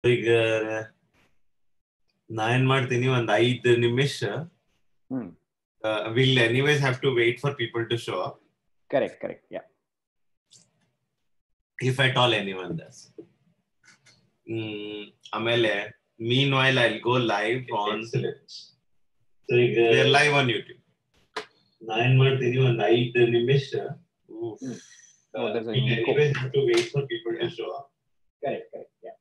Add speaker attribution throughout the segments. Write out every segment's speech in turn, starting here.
Speaker 1: ಈಗ ನಾ ಏನ್ ಮಾಡ್ತೀನಿ ಒಂದ್ 5 ನಿಮಿಷ. We'll anyways have to wait for people to show up.
Speaker 2: Correct. Yeah.
Speaker 1: If at all anyone does. ಆಮೇಲೆ meanwhile I'll go live on. So we're live on YouTube. ನಾ ಏನ್ ಮಾಡ್ತೀನಿ ಒಂದ್ 5 ನಿಮಿಷ.
Speaker 2: There's a
Speaker 1: we'll anyways have to wait for people to show up.
Speaker 2: Correct. Yeah.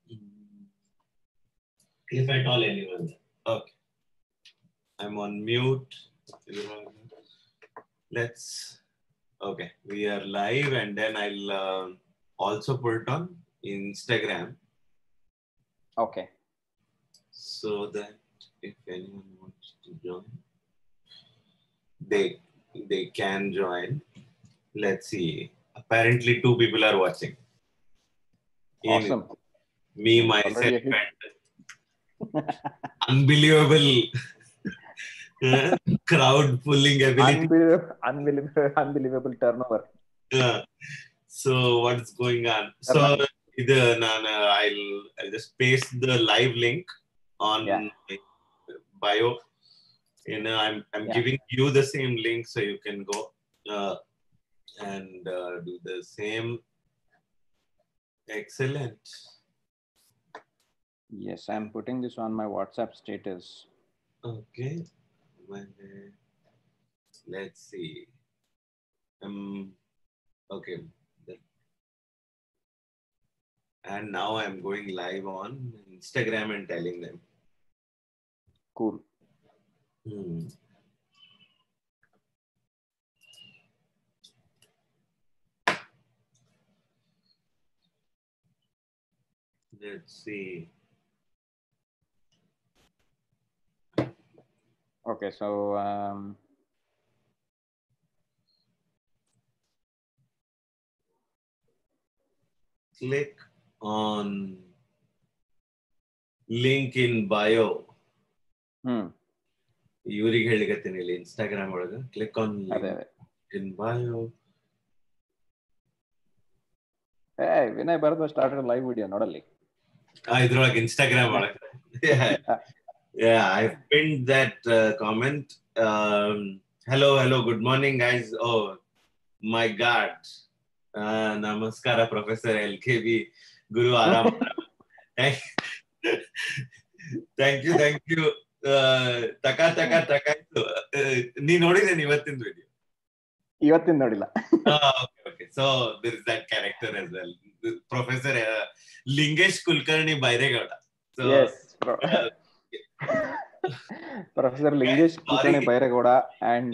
Speaker 1: If at all anyone does. Okay. I'm on mute. Okay, we are live, and then I'll also put it on Instagram.
Speaker 2: Okay.
Speaker 1: So that if anyone wants to join, they can join. Let's see. Apparently 2 people are watching.
Speaker 2: Awesome.
Speaker 1: Me, myself, and unbelievable crowd pulling ability.
Speaker 2: Unbelievable turnover.
Speaker 1: So what's going on? So I'll just paste the live link on my bio. I'm giving you the same link so you can go and do the same. Excellent.
Speaker 2: Yes, I'm putting this on my WhatsApp status.
Speaker 1: Okay. Let's see. Okay. And now I'm going live on Instagram and telling them.
Speaker 2: Cool.
Speaker 1: Let's see.
Speaker 2: Okay, so
Speaker 1: click on link in bio. ಇವ್ರಿಗೆ ಹೇಳಿಕತ್ತೀನಿ ಇಲ್ಲಿ Instagram ಒಳಗ click on in bio.
Speaker 2: Vinay ಬರ್ದು started live video ನೋಡಲ್ಲಿ
Speaker 1: ಇದ್ರೊಳಗೆ Instagram ಒಳಗ. Yeah, I've pinned that comment. Hello, good morning guys. Oh my god. Namaskara Professor LKB Guru Aram. Thank you. Taka ನೀ ನೋಡಿದೇನೆ ಇವತ್ತಿನ video?
Speaker 2: ಇವತ್ತಿನ ನೋಡಿಲ್ಲ.
Speaker 1: Okay. So there is that character as well. Professor Lingesh Kulkarni Bairegowda. So
Speaker 2: yes, Professor Lingesh Kulkarni Bairegowda and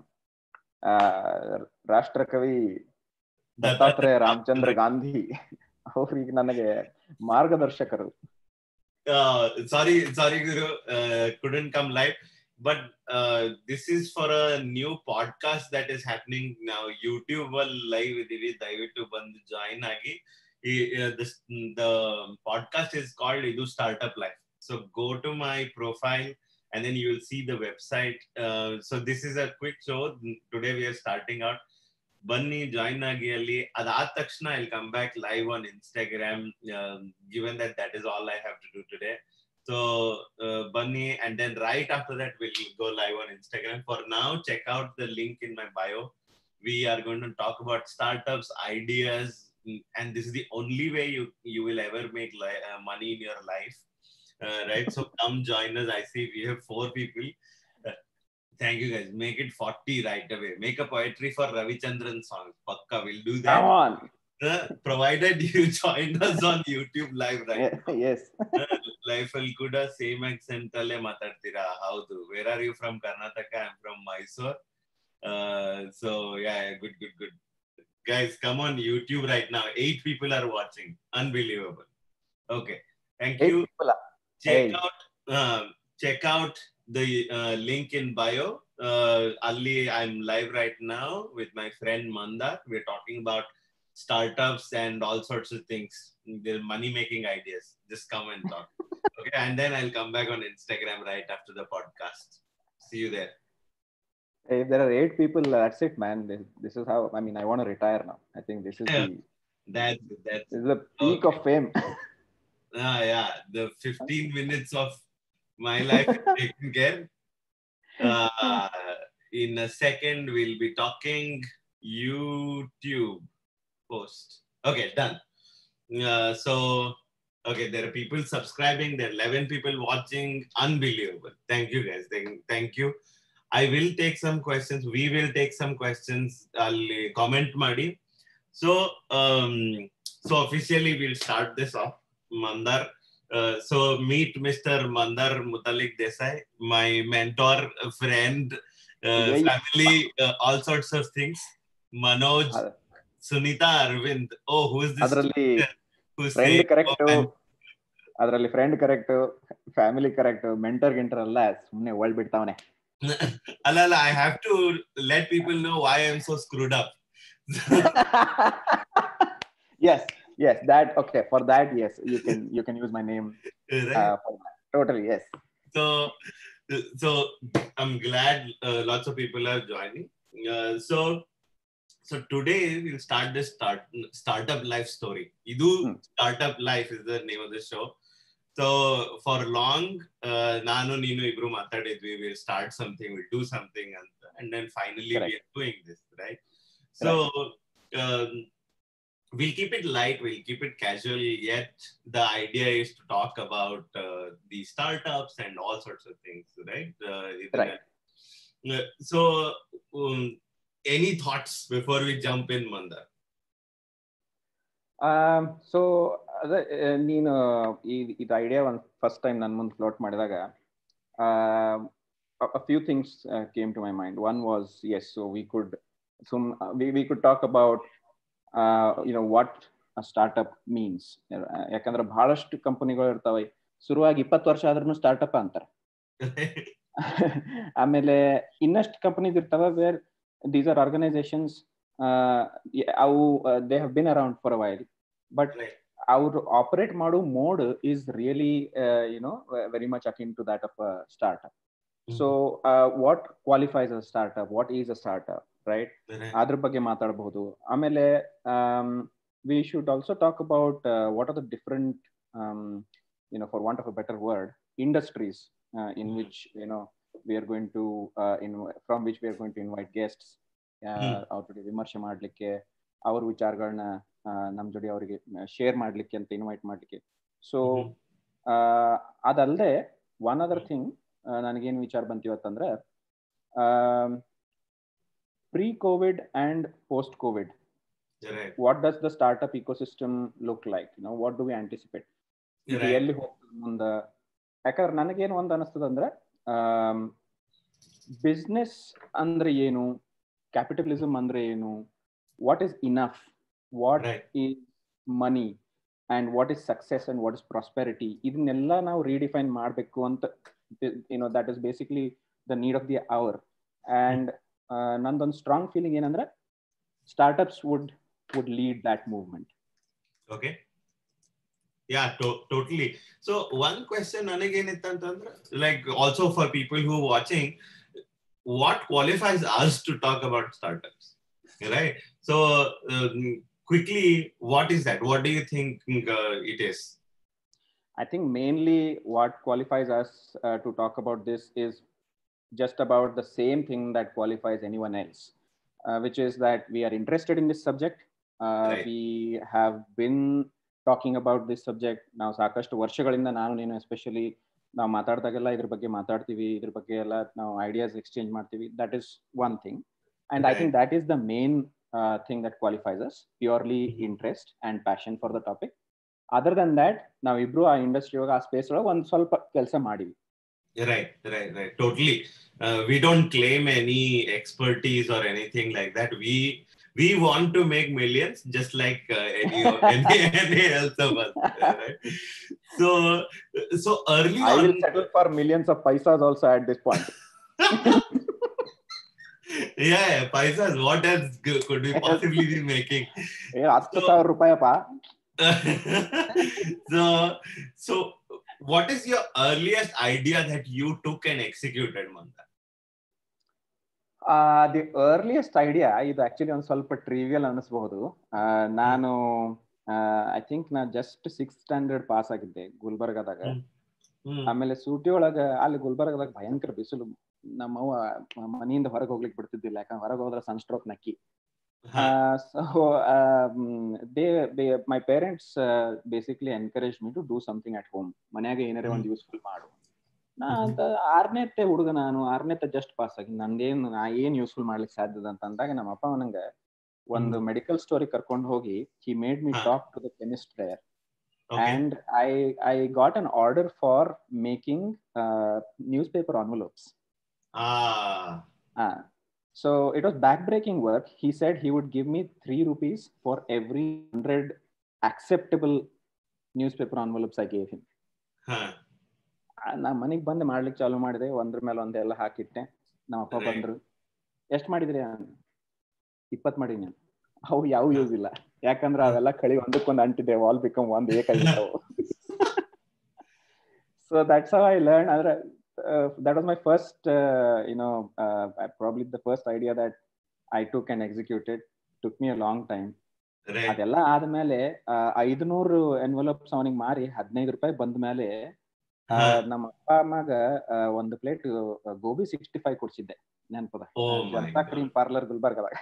Speaker 2: ರಾಷ್ಟ್ರಕವಿ ದತ್ತಾತ್ರೇಯ ರಾಮಚಂದ್ರ ಗಾಂಧಿ ಅವರಿಗೆ ನನಗೆ ಮಾರ್ಗದರ್ಶಕರು.
Speaker 1: Sorry Guru, couldn't come live, but this is for a new podcast that is happening now. YouTube live idhivi, dayaviಟ್ಟು ಬಂದು join ಆಗಿ. The podcast is called Idu Startup Life. So go to my profile and then you will see the website. So this is a quick show. Today we are starting out. ಬನ್ನಿ join ಆಗಿ ಅಲ್ಲಿ. ಅದಾದ ತಕ್ಷಣ I'll come back live on Instagram, given that is all I have to do today. So bani, and then right after that we'll go live on Instagram. For now, check out the link in my bio. We are going to talk about startups, ideas, and this is the only way you will ever make money in your life, right? So come join us. I see we have 4 people. Thank you guys. Make it 40 right away. Make a poetry for Ravichandran song. Pakka, we'll do that.
Speaker 2: Come on.
Speaker 1: Provided you join us on YouTube live, right?
Speaker 2: Yes.
Speaker 1: Life al kuda same accent alle matadtira. Haudu. Where are you from? Karnataka. I'm from Mysore. So yeah, good. Guys, come on YouTube right now. 8 people are watching. Unbelievable. Okay. Thank you. Check out the link in bio. Ali, I'm live right now with my friend Mandar. We're talking about startups and all sorts of things. They're money-making ideas. Just come and talk. Okay, and then I'll come back on Instagram right after the podcast. See you there.
Speaker 2: If there are 8 people, that's it, man. This is how, I mean, I want to retire now. I think this is
Speaker 1: that's
Speaker 2: the peak of fame.
Speaker 1: Yeah, the 15 minutes of my life is taken care. Uh, in a second, we'll be talking YouTube post. Okay, done. So, okay, there are people subscribing. There are 11 people watching. Unbelievable. Thank you, guys. Thank you. I will take some questions. We will take some questions. I'll comment ಮಾಡಿ. So officially we'll start this off. Mandar. So meet Mr. Mandar Mutalik Desai, my mentor, friend, family, all sorts of things. Manoj, Sunita Arvind. Oh, who is this?
Speaker 2: ಅದರಲ್ಲಿ
Speaker 1: Who's
Speaker 2: friend
Speaker 1: saying,
Speaker 2: correct,
Speaker 1: oh,
Speaker 2: ಅದರಲ್ಲಿ friend correct, family correct, mentor ಗಿಂಟರ್ ಅಲ್ಲ, ಸುಮ್ಮನೆ world ಬಿಡ್ತಾವನೆ.
Speaker 1: Alala, I have to let people know why I'm so screwed up.
Speaker 2: Yes, that okay. For that, yes, you can use my name.
Speaker 1: Right?
Speaker 2: For that. Totally, yes.
Speaker 1: So I'm glad lots of people are joining. So today we'll start this startup life story. Idu Startup Life is the name of the show. So for long, Nanu Neenu Ibru matadidvi, we'll start something, we'll do something, and then finally
Speaker 2: Correct.
Speaker 1: we are doing this, right? So we'll keep it light, we'll keep it casual, yet the idea is to talk about the startups and all sorts of things, right?
Speaker 2: Right.
Speaker 1: So any thoughts before we jump in, Mandar?
Speaker 2: So ಅದೇ ನೀನು ಇದು idea ಒಂದು first time ನನ್ನ ಮುಂದೆ float ಮಾಡಿದಾಗ a few things came to my mind. One was, yes, so we could talk about what a startup means. ಯಾಕಂದ್ರೆ ಬಹಳಷ್ಟು ಕಂಪನಿಗಳು ಇರ್ತಾವೆ, ಶುರುವಾಗಿ 20 ವರ್ಷ ಆದ್ರೂ ಸ್ಟಾರ್ಟ್ಅಪ್ ಅಂತಾರೆ. ಆಮೇಲೆ ಇನ್ನಷ್ಟು ಕಂಪನೀಸ್ ಇರ್ತಾವೆ where these are organizations they have been around for a while, but our operate madu mode is really very much akin to that of a startup. So what qualifies as a startup, what is a startup, right? adr bagge maatadಬಹುದು. Amele we should also talk about what are the different for want of a better word, industries in which we are going to from which we are going to invite guests ಅವ್ರ ಜೊತೆ ವಿಮರ್ಶೆ ಮಾಡ್ಲಿಕ್ಕೆ, ಅವ್ರ ವಿಚಾರಗಳನ್ನ ನಮ್ಮ ಜೊತೆ ಅವರಿಗೆ share ಮಾಡ್ಲಿಕ್ಕೆ ಅಂತ ಇನ್ವೈಟ್ ಮಾಡ್ಲಿಕ್ಕೆ. ಸೊ ಅದಲ್ಲದೆ ಒನ್ ಅದರ್ ಥಿಂಗ್ ನನಗೇನು ವಿಚಾರ ಬಂತು ಇವತ್ತಂದ್ರೆ, pre COVID and post COVID, what does the startup ecosystem look like? What do we anticipate? ಎಲ್ಲಿ ಹೋಗ್ತದೆ ಮುಂದೆ? ಯಾಕಂದ್ರೆ ನನಗೇನು ಒಂದು ಅನಿಸ್ತದಂದ್ರೆ, ಬಿಸ್ನೆಸ್ ಅಂದ್ರೆ ಏನು, ಕ್ಯಾಪಿಟಲಿಸಮ್ ಅಂದ್ರೆ ಏನು, what is enough, what is money, and what is success and what is prosperity, ಇದನ್ನೆಲ್ಲ ನಾವು ರೀಡಿಫೈನ್ ಮಾಡಬೇಕು ಅಂತ that is basically the need of the hour. And ನಂದೊಂದು ಸ್ಟ್ರಾಂಗ್ ಫೀಲಿಂಗ್ ಏನಂದ್ರೆ, startups would lead that movement.
Speaker 1: Okay, yeah, totally. So one question nanagenittantandre, like also for people who are watching, what qualifies us to talk about startups, right? So quickly, what is that? What do you think it is?
Speaker 2: I think mainly what qualifies us to talk about this is just about the same thing that qualifies anyone else, which is that we are interested in this subject. Right. We have been talking about this subject ನಾವು ಸಾಕಷ್ಟು ವರ್ಷಗಳಿಂದ, ನಾನು ನೀನು especially ನಾವು ಮಾತಾಡಿದಾಗೆಲ್ಲ ಇದ್ರ ಬಗ್ಗೆ ಮಾತಾಡ್ತೀವಿ, ಇದ್ರ ಬಗ್ಗೆ ಎಲ್ಲ ನಾವು ಐಡಿಯಾಸ್ ಎಕ್ಸ್ಚೇಂಜ್ ಮಾಡ್ತೀವಿ. That is one thing, and I think that is the main thing that qualifies us, purely interest and passion for the topic. Other than that ನಾವಿಬ್ರು ಆ ಇಂಡಸ್ಟ್ರಿ ಒಳಗೆ, ಆ ಸ್ಪೇಸ್ ಒಳಗೆ ಒಂದು ಸ್ವಲ್ಪ ಕೆಲಸ ಮಾಡಿವಿ.
Speaker 1: Right. Totally. We don't claim any expertise or anything like that. We want to make millions, just like any else of us. Right? So early
Speaker 2: I will settle for millions of paisas also at this point.
Speaker 1: Yeah, paisas. What else could we possibly be making?
Speaker 2: 10,000 ರೂಪಾಯಪ್ಪ.
Speaker 1: So what is your earliest idea that you took and executed, Mandar?
Speaker 2: The earliest idea, ಇದು actually ಒಂದು ಸ್ವಲ್ಪ trivial ಅನಿಸ್ಬಹುದು. ನಾನು I think ನಾ just 6th standard pass ಆಗಿದ್ದೆ ಗುಲ್ಬರ್ಗದಾಗ.
Speaker 1: ಹ್ಮ್
Speaker 2: ಆಮೇಲೆ ಸೂಟಿ ಒಳಗ ಅಲ್ಲಿ ಗುಲ್ಬರ್ಗದಾಗ ಭಯಂಕರ ಬಿಸಿಲು. ನಮ್ಮವ್ವ ಮನೆಯಿಂದ ಹೊರಗೆ ಹೋಗ್ಲಿಕ್ಕೆ ಬಿಡ್ತಿದ್ದಿಲ್ಲ, ಯಾಕಂದ್ರೆ ಹೊರಗೆ ಹೋದ್ರೆ ಸನ್ಸ್ಟ್ರೋಕ್ ನಕ್ಕಿ.
Speaker 1: ಹಾ
Speaker 2: So my parents basically encouraged me to do something at home. ಮನ್ಯಾಗ ಏನಾರೇ ಒಂದು ಯೂಸ್ಫುಲ್ ಮಾಡು. ನಾ ಅಂತ 6ನೇ ಹುಡುಗ, ನಾನು 6ನೇ ಜಸ್ಟ್ ಪಾಸ್ ಆಗಿ ನಾ ಏನ್ ಯೂಸ್ಫುಲ್ ಮಾಡ್ಲಿಕ್ಕೆ ಸಾಧ್ಯದ ಅಂತ ಅಂದಾಗ ನಮ್ಮ ಅಪ್ಪ ನನಗೆ ಒಂದು ಮೆಡಿಕಲ್ ಸ್ಟೋರಿ ಕರ್ಕೊಂಡು ಹೋಗಿ he made me talk to the chemist there.
Speaker 1: Okay.
Speaker 2: And I got an order for making newspaper envelopes. So it was backbreaking work. He said he would give me 3 rupees for every 100 acceptable newspaper envelopes I gave him. ನಾ ಮನೆಗೆ ಬಂದು ಮಾಡ್ಲಿಕ್ಕೆ ಚಾಲು ಮಾಡಿದೆ, ಒಂದ್ರ ಮೇಲೆ ಒಂದೆಲ್ಲ ಹಾಕಿಟ್ಟೆ. ನಮ್ಮ ಅಪ್ಪ ಬಂದ್ರು, ಎಷ್ಟು ಮಾಡಿದ್ರಿ? 20 ಮಾಡೀನಿ. ಅವು ಯಾವ ಯೂಸ್ ಇಲ್ಲ, ಯಾಕಂದ್ರೆ ಅವೆಲ್ಲ ಕಳಿ ಒಂದಕ್ಕೊಂದು ಅಂಟಿದೆ, ಆಲ್ ಬಿಕಮ್ ಒಂದು ಏಕಾಗಿದ್ದವು. So that's how I learned. That was my first, probably the first idea that I took and executed. Took me a long time. ಅದೆಲ್ಲ ಆದ್ಮೇಲೆ 500 ಎನ್ವಲಪ್ಸ್ ಅವನಿಗೆ ಮಾರಿ 15 ರೂಪಾಯಿ ಬಂದ ಮೇಲೆ ನಮ್ಮ ಅಪ್ಪ ಅಮ್ಮಗ ಒಂದು ಪ್ಲೇಟ್ ಗೋಬಿ 65 ಕೊಡ್ಸಿದ್ದೆ, ನೆನಪದ, ಜನತಾ ಕ್ರೀಮ್ ಪಾರ್ಲರ್ ಗುಲ್ಬರ್ಗದಾಗ.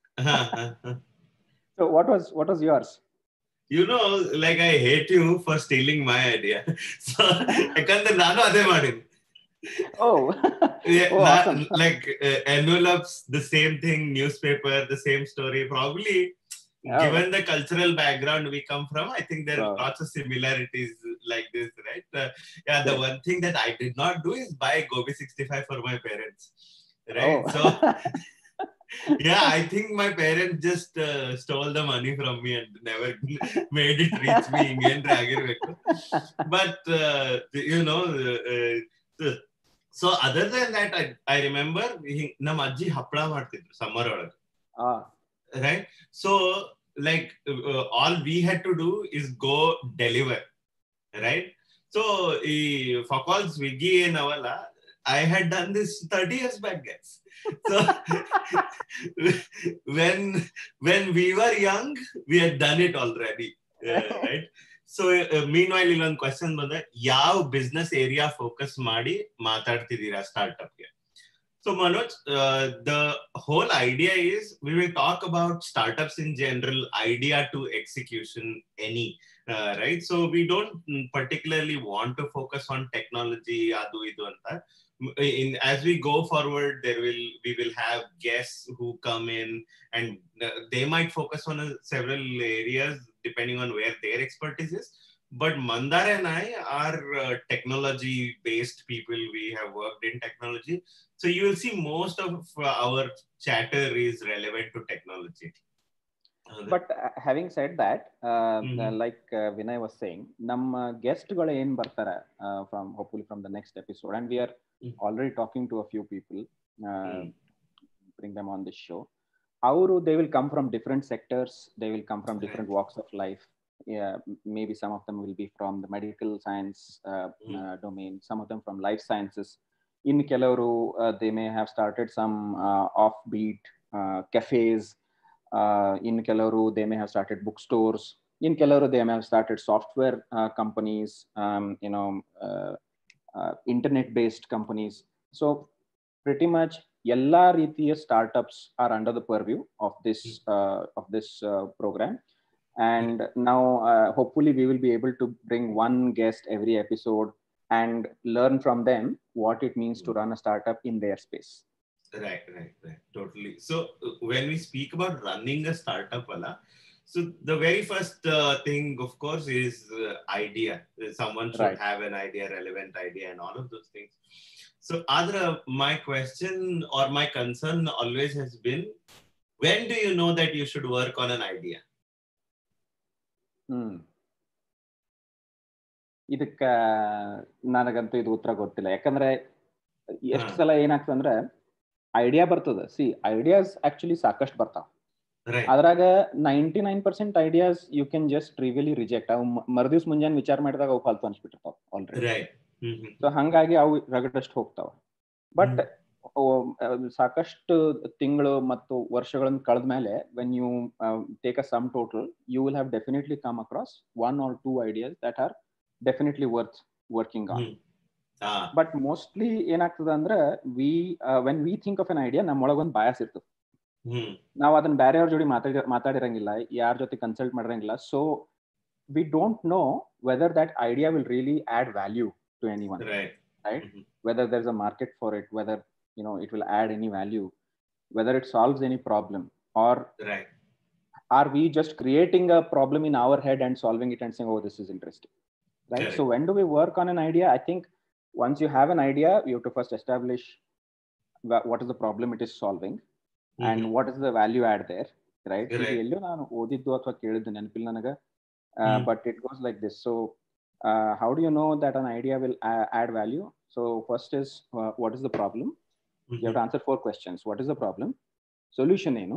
Speaker 2: So what was yours?
Speaker 1: You know, like I hate you for stealing my idea. So ಯಾಕಂದ್ರೆ ನಾನು ಅದೇ ಮಾಡಿನಿ.
Speaker 2: Awesome.
Speaker 1: Like envelopes, the same thing, newspaper, the same story. Probably given the cultural background we come from, I think there are lots of similarities like this, right? The one thing that I did not do is buy Gobi 65 for my parents, right? So I think my parents just stole the money from me and never made it reach me. But so other than that, I remember nam ajji hapla ಮಾಡ್ತಿದ್ರು summer ಒಳಗೆ, right? So like all we had to do is go deliver, right? So for call Swiggy ಏನವಲ್ಲ, I had done this 30 years back, guys. So when we were young, we had done it already, right? So meanwhile ಇಲ್ಲೊಂದು question ಬಂದ, ಯಾವ business area focus ಮಾಡಿ ಮಾತಾಡ್ತಿದ್ದೀರಾ ಸ್ಟಾರ್ಟ್ಅಪ್ಗೆ? So Manoj, the whole idea is we will talk about startups in general, idea to execution, right? So we don't particularly want to focus on technology, adu idu anta. As we go forward, we will have guests who come in, and they might focus on several areas depending on where their expertise is. But Mandar and I are technology-based people. We have worked in technology. So you will see most of our chatter is relevant to technology.
Speaker 2: But having said that, like Vinay was saying, ನಮ್ಮ ಗೆಸ್ಟ್ಗಳು ಏನ್ ಬರ್ತಾರೆ hopefully from the next episode, and we are already talking to a few people, bring them on this show. They will come from different sectors. They will come from different walks of life. Maybe some of them will be from the medical science domain, some of them from life sciences. In ಕೆಲವರು they may have started some offbeat cafes. In ಕೆಲವರು they may have started bookstores. In ಕೆಲವರು they may have started software companies, internet-based companies. So pretty much ಎಲ್ಲ ರೀತಿಯ startups are under the purview of this program. And now hopefully we will be able to bring one guest every episode and learn from them what it means to run a startup in their space.
Speaker 1: Right. Totally. So when we speak about running a startup, so the very first thing, of course, is idea. Someone should have an idea, relevant idea, and all of those things. So Adra, my question or my concern always has been, when do you know that you should work on an idea?
Speaker 2: ಇದಕ್ಕ ನನಗಂತೂ ಇದು ಉತ್ತರ ಗೊತ್ತಿಲ್ಲ. ಯಾಕಂದ್ರೆ ಎಷ್ಟು ಸಲ ಏನಾಗ್ತದೆ ಅಂದ್ರೆ ಐಡಿಯಾ ಬರ್ತದ. ಐಡಿಯಾಸ್ ಆಕ್ಚುಲಿ ಸಾಕಷ್ಟು ಬರ್ತಾವ. ಅದ್ರಾಗ 99% ideas you can just trivially reject. ಅವು ಮರುದಿವ್ಸ ಮುಂಜಾನೆ ವಿಚಾರ ಮಾಡಿದಾಗ ಅವು ಫಾಲ್ತು ಅನ್ಸ್ಬಿಟ್ಟಿರ್ತಾವ ಆಲ್ರೆಡಿ. ಸೊ ಹಂಗಾಗಿ ಅವು ರಗಡಷ್ಟು ಹೋಗ್ತಾವ. ಬಟ್ ಸಾಕಷ್ಟು ತಿಂಗಳು ಮತ್ತು ವರ್ಷಗಳನ್ನು ಕಳೆದ ಮೇಲೆ when you take a sum total you will have definitely come across 1 or 2 ideas that are definitely worth working on. But mostly ಏನಾಗ್ತದೆ ಅಂದ್ರೆ when we think of an idea ನಮ್ಮೊಳಗೊಂದು ಬಯಾಸ್ ಇರ್ತದೆ. ನಾವು ಅದನ್ನ ಬೇರೆಯವ್ರ ಜೋಡಿ ಮಾತಾಡಿರಂಗಿಲ್ಲ, ಯಾರ ಜೊತೆ ಕನ್ಸಲ್ಟ್ ಮಾಡಿರಂಗಿಲ್ಲ. So we don't know whether that idea will really add value to anyone, right? Whether there's a market for it, whether it will add any value, whether it solves any problem, or are we just creating a problem in our head and solving it and saying, oh, this is interesting, right? So when do we work on an idea? I think once you have an idea, you have to first establish what is the problem it is solving and what is the value add there, right? ಎಲ್ಲೋ ನಾನು ಓದಿದ್ದು ಅಥವಾ ಕೇಳಿದ್ದು ನೆನಪಿಲ್ಲ ನನಗೆ, but it goes like this. So how do you know that an idea will add value? So first is what is the problem? You have to answer 4 questions. What is the problem? Solution ಏನು?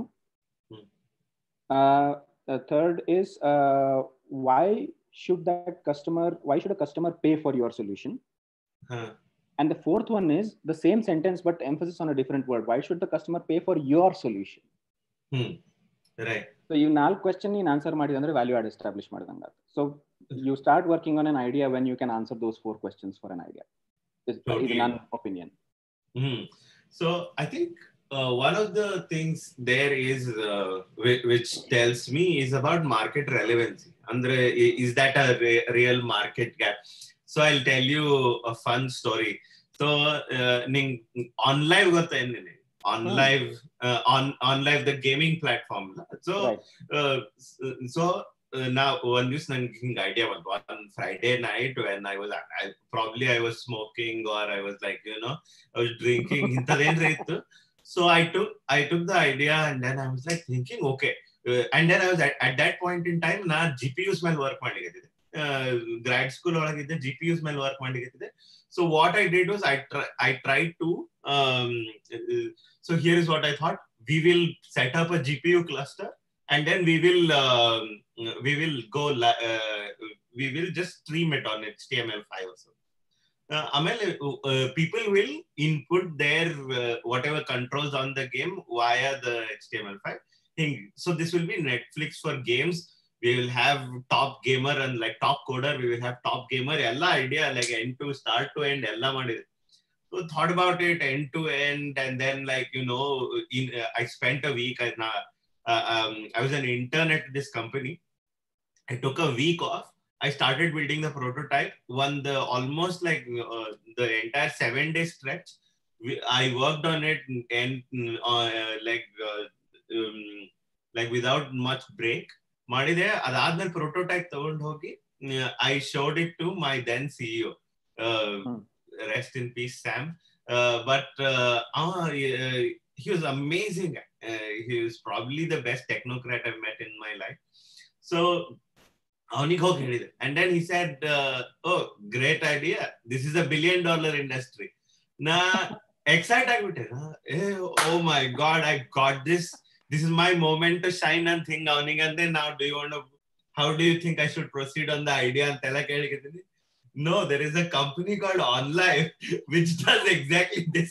Speaker 2: Third is why should a customer pay for your solution? And the fourth one is the same sentence but emphasis on a different word. Why should the customer pay for your solution?
Speaker 1: Right.
Speaker 2: So you 4 question in answer ಮಾಡಿದ ಅಂದ್ರೆ value add establish ಮಾಡಿದಂಗ. So you start working on an idea when you can answer those 4 questions for an idea. Is my opinion.
Speaker 1: So I think one of the things there is which tells me is about market relevancy. Andre, is that a real market gap? So I'll tell you a fun story. So OnLive gotta enne OnLive the gaming platform. So so now one news nange idea one Friday night when I was smoking or I was like I was drinking intadendre ittu. So I took the idea and then I was like thinking okay, and then I was at that point in time na GPUs ಮೇಲೆ work ಮಾಡಿದ್ದೆ, grad school ಒಳಗಿದ್ದೆ GPUs ಮೇಲೆ work ಮಾಡಿದ್ದೆ. So what I did was I tried to so here is what I thought: we will set up a GPU cluster and then we will just stream it on HTML5 or so. People will input their whatever controls on the game via the HTML5 thing. So this will be Netflix for games. We will have Top Gamer and like Top Coder. We will have Top Gamer. Ella idea like end to start to end ella madide. So thought about it end to end, and then like I spent a week. I was an intern at this company. I took a week off. I started building the prototype. Almost like the entire 7-day stretch. I worked on it and like without much break. Madide adadme prototype ತಗೊಂಡು ಹೋಗಿ I showed it to my then CEO. Rest in peace, Sam. But he was amazing. He was probably the best technocrat I've met in my life. So and then he said, oh, great idea. This is $1 billion industry. Na excited. Oh my God, I got this. This is my moment to shine and think. And then now how do you think I should proceed on the idea? No, there is a company called OnLive which does exactly this.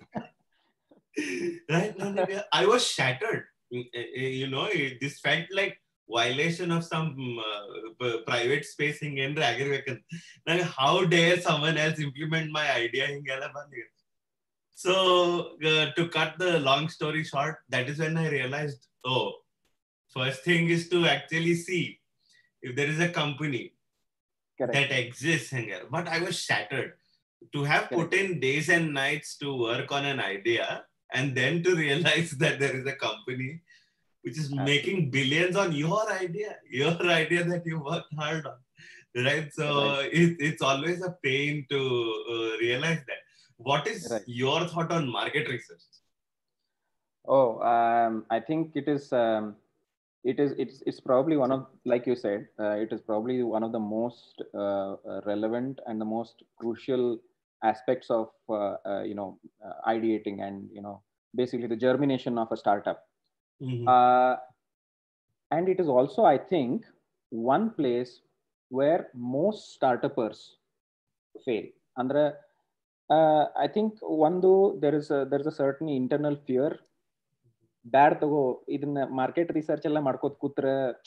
Speaker 1: Right? I was shattered. This felt like violation of some private spacing and like how dare someone else implement my idea. So to cut the long story short, that is when I realized, first thing is to actually see if there is a company that exists. But I was shattered to have put in days and nights to work on an idea and then to realize that there is a company which is making billions on your idea that you worked hard on, right? So it's always a pain to realize that. What is your thought on market research?
Speaker 2: I think it's probably one of, like you said, it is probably one of the most relevant and the most crucial aspects of ideating and basically the germination of a startup. And it is also, I think, one place where most startuppers fail. Andre I think there is a certain internal fear. ಬ್ಯಾಡ್ ತಗೋ, ಇದನ್ನ market research ಎಲ್ಲ ಮಾಡ್ಕೋತ ಕೂತ್ರ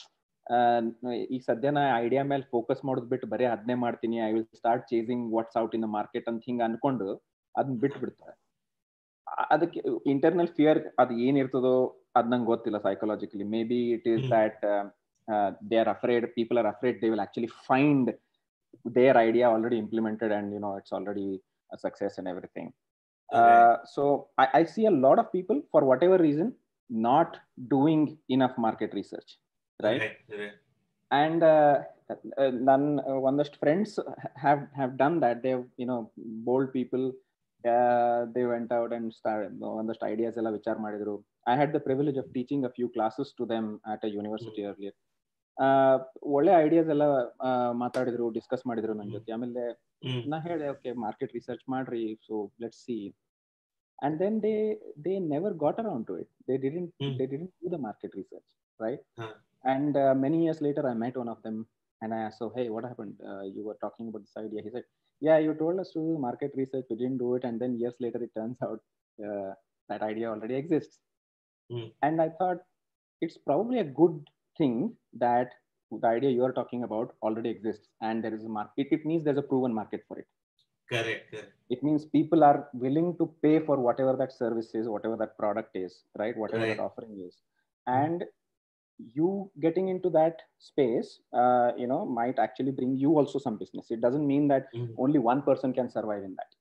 Speaker 2: ಈಗ ಸದ್ಯ ನಾ idea ಮೇಲೆ focus ಮಾಡೋದ್ ಬಿಟ್ಟು ಬರೀ ಅದನ್ನೇ ಮಾಡ್ತೀನಿ, I will start chasing what's out in the market ಅಂತ ಹಿಂಗ ಅನ್ಕೊಂಡು ಅದನ್ನ ಬಿಟ್ಟು ಬಿಡ್ತಾರೆ. ಅದಕ್ಕೆ ಇಂಟರ್ನಲ್ ಫಿಯರ್ ಅದು ಏನಿರ್ತದೋ ಅದ್ ನಂಗೆ ಗೊತ್ತಿಲ್ಲ. Psychologically maybe it is that they are afraid, people are afraid they will actually find their idea already implemented and it's already a success and everything. So I see a lot of people, for whatever reason, not doing enough market research, right? And none ಒಂದಷ್ಟು friends have done that. They've bold people, they went out and started ಒಂದಷ್ಟು ideas ಎಲ್ಲ ವಿಚಾರ ಮಾಡಿದ್ರು. I had the privilege of teaching a few classes to them at a university earlier. ಒಳ್ಳೆ ideas ಎಲ್ಲ ಮಾತಾಡಿದ್ರು, discuss ಮಾಡಿದ್ರು ನನ್ನ ಜೊತೆ. ಆಮೇಲೆ ನಾ ಹೇಳಿದೆ, ಓಕೆ ಮಾರ್ಕೆಟ್ ರಿಸರ್ಚ್ ಮಾಡ್ರಿ, so let's see. And then they never got around to it. They didn't do the market research, right? And many years later I met one of them and I asked, so hey, what happened? You were talking about this idea. He said, yeah, you told us to do market research, we didn't do it, and then years later it turns out that idea already exists. And I thought it's probably a good thing that the idea you are talking about already exists and there is a market. It means there's a proven market for it.
Speaker 1: Correct.
Speaker 2: It means people are willing to pay for whatever that service is, whatever that product is, right? Whatever that offering is. And you getting into that space, might actually bring you also some business. It doesn't mean that only one person can survive in that.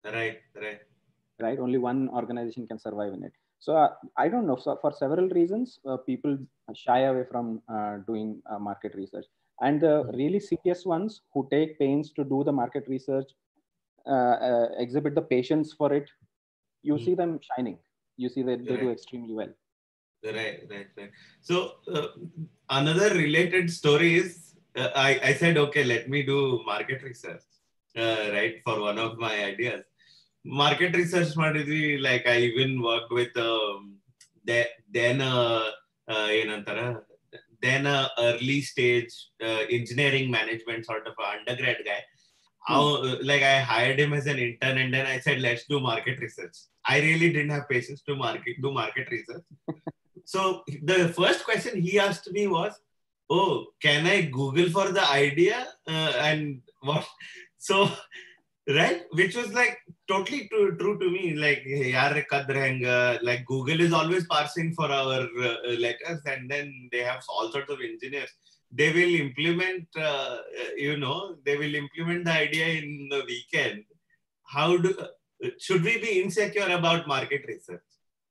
Speaker 2: Right? Only one organization can survive in it. So I don't know. So for several reasons, people shy away from doing market research. And the really serious ones who take pains to do the market research, exhibit the patience for it, you see them shining. You see that they do extremely well.
Speaker 1: Right. So another related story is, I said, okay, let me do market research, right, for one of my ideas. Market research ಮಾಡಿದ್ವಿ, like I even worked with then early stage engineering management sort of undergrad guy. Like I hired him as an intern and then I said, let's do market research. I really didn't have patience to do market research. So the first question he asked me was, oh, can I Google for the idea? And what? So, right? Which was like totally true to me. Like, like Google is always parsing for our letters, and then they have all sorts of engineers. They will implement, they will implement the idea in the weekend. Should we be insecure about market research?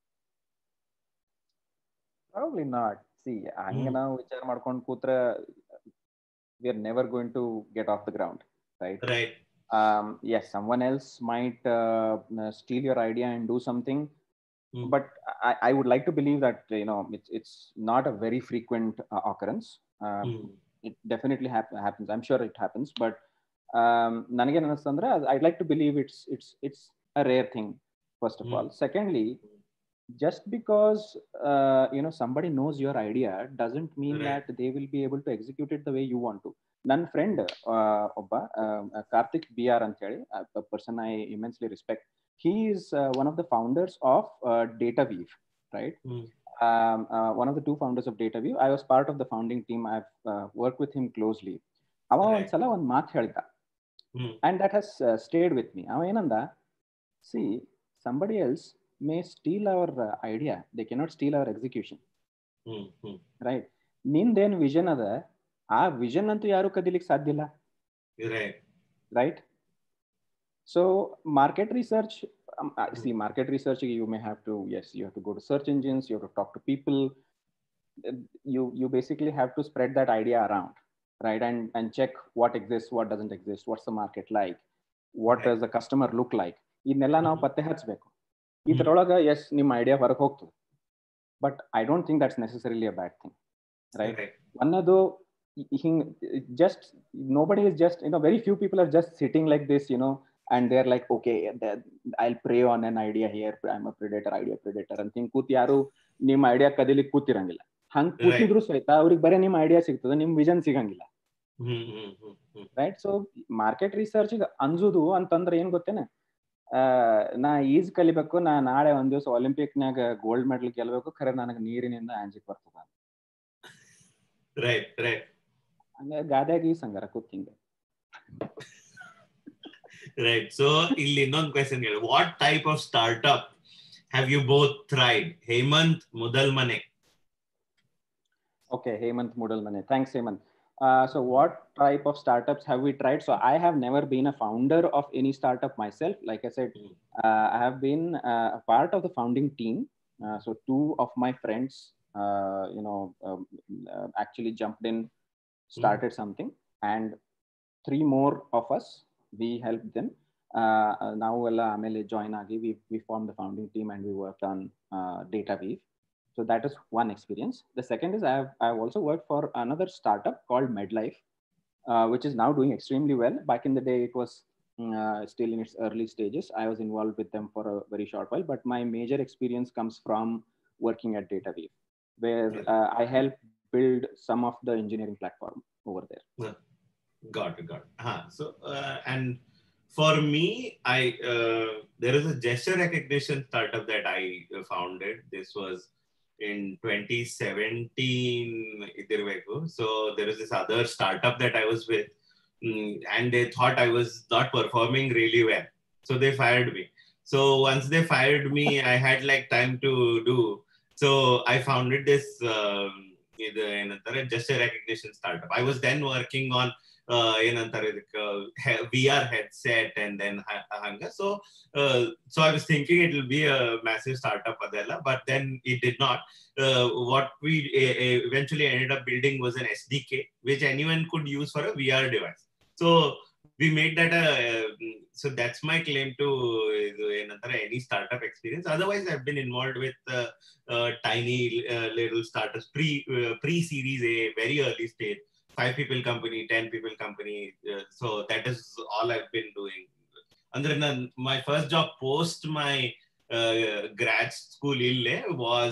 Speaker 2: Probably not. See, hanga ನಾವು ವಿಚಾರ ಮಾಡ್ಕೊಂಡು ಕೂತ್ರೆ we are never going to get off the ground, right?
Speaker 1: Right.
Speaker 2: Yes, someone else might steal your idea and do something, but I would like to believe that it's not a very frequent occurrence. It definitely happens. I'm sure it happens, but ನನಗೆ ಅನಿಸ್ತಂದ್ರೆ I'd like to believe it's a rare thing, first of all. Secondly, just because somebody knows your idea doesn't mean that they will be able to execute it the way you want to. ನನ್ನ friend ಒಬ್ಬ Karthik BR ಅಂತ ಹೇಳಿ, a person I immensely respect. He is one of the founders of DataWeave, right? One of the two founders of DataWeave. I was part of the founding team. I've worked with him closely. ಅವ ಒಂದ್ಸಲ ಒಂದು ಮಾತು ಹೇಳಿದ, and that has stayed with me. ಅವ ಏನಂದ, see, somebody else may steal our idea, they cannot steal our execution. Right? ನಿಂದೇನು vision ಅದ, ಆ ವಿಷನ್ ಅಂತೂ ಯಾರು ಕದಿಲಿಕ್ಕೆ ಸಾಧ್ಯ ಇಲ್ಲ. Right? So market research, see, market research, you may have to, yes, you have to go to search engines, you have to talk to people, you basically have to spread that idea around, right? And check what exists, what doesn't exist, what's the market like, what does the customer look like. ಇದನ್ನೆಲ್ಲ ನಾವು ಪತ್ತೆ ಹಚ್ಚಬೇಕು. ಇದರೊಳಗೆ S ನಿಮ್ಮ idea ಹೊರಗೆ ಹೋಗ್ತದೆ, but I don't think that's necessarily a bad thing, right? ಅನ್ನೋದು ಹಿಂಗ್ just nobody is just very few people are just sitting like this, and they're like, okay, I'll prey on an idea here, I'm a predator ಅಂತ ಹಿಂಗ್ ಕೂತ್ ಯಾರು ನಿಮ್ಮ idea ಕದಿಲಿಕ್ಕೆ ಕೂತಿರಂಗಿಲ್ಲ. ಹಂಗ್ ಕೂತಿದ್ರು ಸಹಿತ ಅವ್ರಿಗೆ ಬರೀ ನಿಮ್ಮ ಐಡಿಯಾ ಸಿಗ್ತದೆ, ನಿಮ್ ವಿಷನ್ ಸಿಗಂಗಿಲ್ಲ, ರೈಟ್? ಸೊ ಮಾರ್ಕೆಟ್ ರಿಸರ್ಚ್ ಅನ್ಸುದು ಅಂತಂದ್ರೆ ಏನ್ ಗೊತ್ತೇನೆ, ನಾ ಈಜ್ ಕಲಿಬೇಕು, ನಾ ನಾಳೆ ಒಂದ್ ದಿವಸ ಒಲಿಂಪಿಕ್ನಾಗ ಗೋಲ್ಡ್ ಮೆಡಲ್ ಗೆಲ್ಬೇಕು, ಖರೆ ನನಗೆ ನೀರಿನಿಂದ ಆಂಜಿಕ್ ಬರ್ತದ.
Speaker 1: Right right.
Speaker 2: ಹಂಗ ಗಾದ್ಯಾಗ ಈಜ್ ಹಂಗಾರ ಕೂತಿಂಗ.
Speaker 1: ರೈಟ್. ಸೊ ಇಲ್ಲಿ ಇನ್ನೊಂದು ಕ್ವೆಶ್ಚನ್ ಹೇಳಿ, what type of startup have you both tried? Hemant Mudalmane.
Speaker 2: Okay, Hemant Mudalmane. Thanks, Hemant. So what type of startups have we tried? So I have never been a founder of any startup myself. Like I said, I have been a part of the founding team. So two of my friends, actually jumped in, started something, and three more of us, we helped them. Now amele join agi, we formed the founding team and we worked on DataWeave. So that is one experience. The second is I've also worked for another startup called MedLife, which is now doing extremely well. Back in the day, it was still in its early stages. I was involved with them for a very short while, but my major experience comes from working at DataWeave, where I helped build some of the engineering platform over there.
Speaker 1: Got it. So and for me, there is a gesture recognition startup that I founded. This was in 2017. So there is this other startup that I was with, and they thought I was not performing really well, so they fired me. So once they fired me, I had like time to do. So I founded this gesture recognition startup. I was then working on VR headset and then hanga. So I was thinking it will be a massive startup adella, but then it did not. What we eventually ended up building was an SDK which anyone could use for a VR device. So we made that so that's my claim to any startup experience. Otherwise I've been involved with tiny little startups, pre-series A, very early stage, 5 people company, 10 people company. So that is all I've been doing. Andre my first job post my grad school was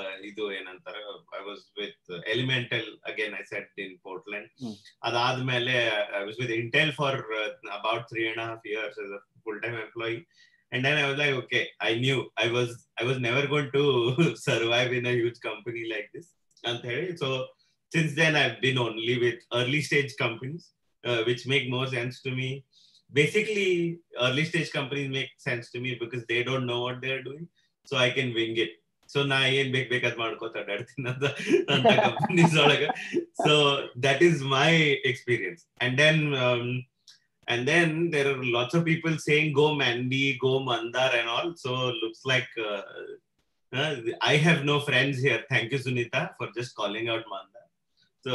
Speaker 1: I was with Elemental, again I said, in Portland. Adadmele I was with Intel for about 3.5 years as a full-time employee. And then I was like, okay, I knew I was never going to survive in a huge company like this. So since then, I've been only with early stage companies, which make more sense to me. Basically, early stage companies make sense to me because they don't know what they're doing, so I can wing it. So na yen bekad madkota adadina anta companies olaga. So that is my experience. And then there are lots of people saying go Mandy, go Mandar and all. So looks like I have no friends here. Thank you, Sunita, for just calling out Mandar. So